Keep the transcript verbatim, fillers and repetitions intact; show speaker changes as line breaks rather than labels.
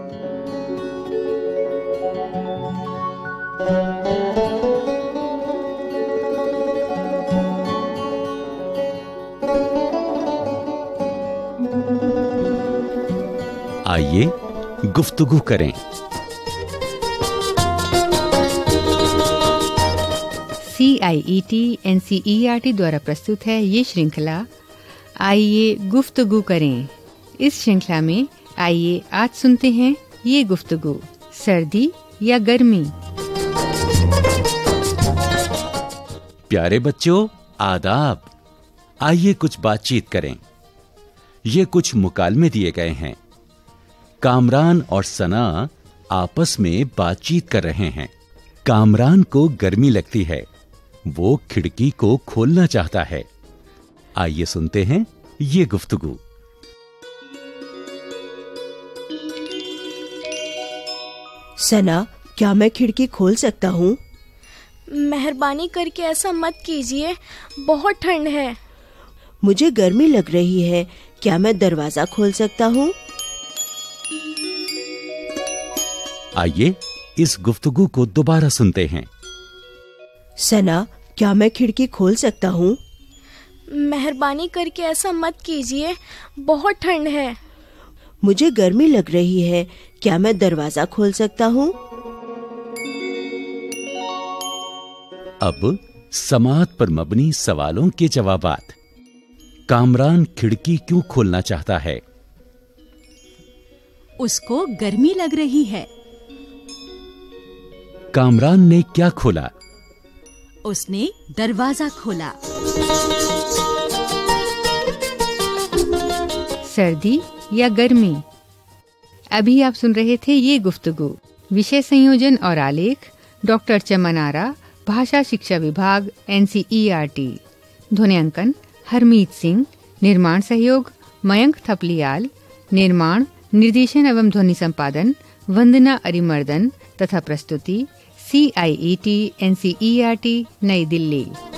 आइए गुफ्तगू करें।
C I E T N C E R T द्वारा प्रस्तुत है ये श्रृंखला आइए गुफ्तगू करें। इस श्रृंखला में आइए आज सुनते हैं ये गुफ्तगू, सर्दी या गर्मी।
प्यारे बच्चों, आदाब। आइए कुछ बातचीत करें। ये कुछ मुकालमे दिए गए हैं। कामरान और सना आपस में बातचीत कर रहे हैं। कामरान को गर्मी लगती है, वो खिड़की को खोलना चाहता है। आइए सुनते हैं ये गुफ्तगू।
सना, क्या मैं खिड़की खोल सकता हूँ?
मेहरबानी करके ऐसा मत कीजिए, बहुत ठंड है।
मुझे गर्मी लग रही है, क्या मैं दरवाजा खोल सकता हूँ?
आइए इस गुफ्तगू को दोबारा सुनते हैं।
सना, क्या मैं खिड़की खोल सकता हूँ?
मेहरबानी करके ऐसा मत कीजिए, बहुत ठंड है।
मुझे गर्मी लग रही है, क्या मैं दरवाजा खोल सकता हूँ?
अब समाअत पर मबनी सवालों के जवाबात। कामरान खिड़की क्यों खोलना चाहता है?
उसको गर्मी लग रही है।
कामरान ने क्या खोला?
उसने दरवाजा खोला।
सर्दी या गर्मी। अभी आप सुन रहे थे ये गुफ्तगू। विषय संयोजन और आलेख डॉक्टर चमन आरा, भाषा शिक्षा विभाग, N C E R T. ध्वन्यांकन हरमीत सिंह। निर्माण सहयोग मयंक थपलियाल। निर्माण, निर्देशन एवं ध्वनि संपादन वंदना अरिमर्दन तथा प्रस्तुति C I E T N C E R T, New Delhi.